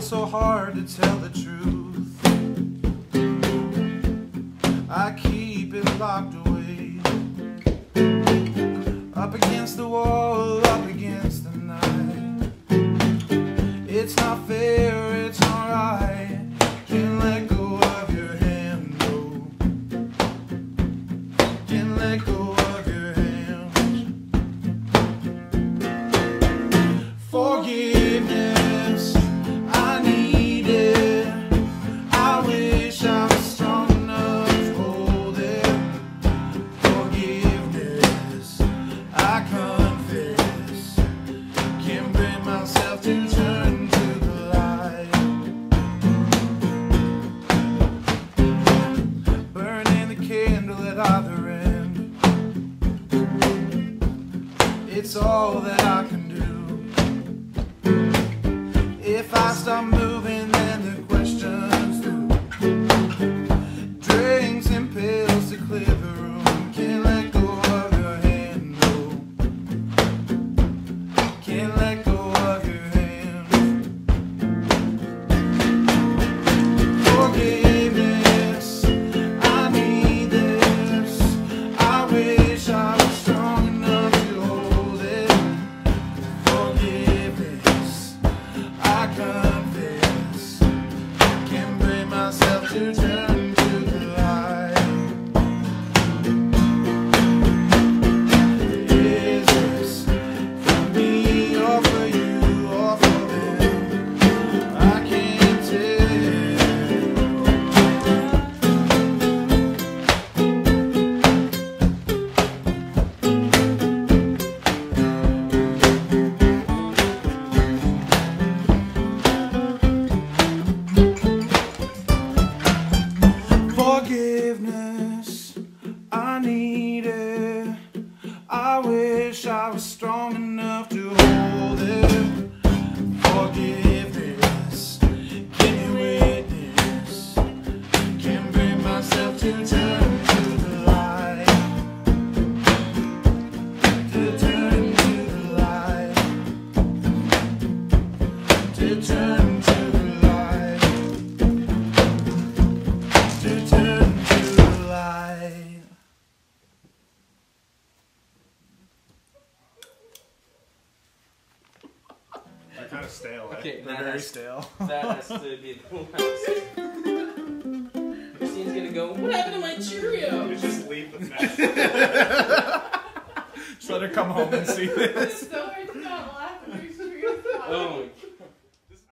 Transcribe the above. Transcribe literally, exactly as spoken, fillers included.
so hard to tell the truth. I keep it locked away, up against the wall, up against the night. It's not fair, it's not right. Can't let go of your hand, no. Can't let go of your hands. Forgiveness, I need it. I wish I was strong enough to hold it. Forgiveness, I confess. Can't bring myself to turn to the light. Burning the candle at either end. It's all that I can do. If I stop moving, then the questions do. Drinks and pills to clear the room. Can't let go of your hand, no. Can't let go of your hand. Forgiveness, I need this. I wish I was strong enough to hold it. Forgiveness, I confess. Can't bring myself to turn to the light. Is this for me or for you or for them? I can't tell. Forgiveness, I need it. I wish I was strong enough to hold it. Forgiveness, give me witness. Can't bring myself to turn to the light. To turn to the light. To turn to the light. To turn to the light. They're kind of stale. eh? Okay, They're that very has- stale. That has to be the last. Christine's gonna go, what happened to my Cheerio? You just leave the mess. Just let her come home and see this. It's so hard to not laugh at these Cheerios. Oh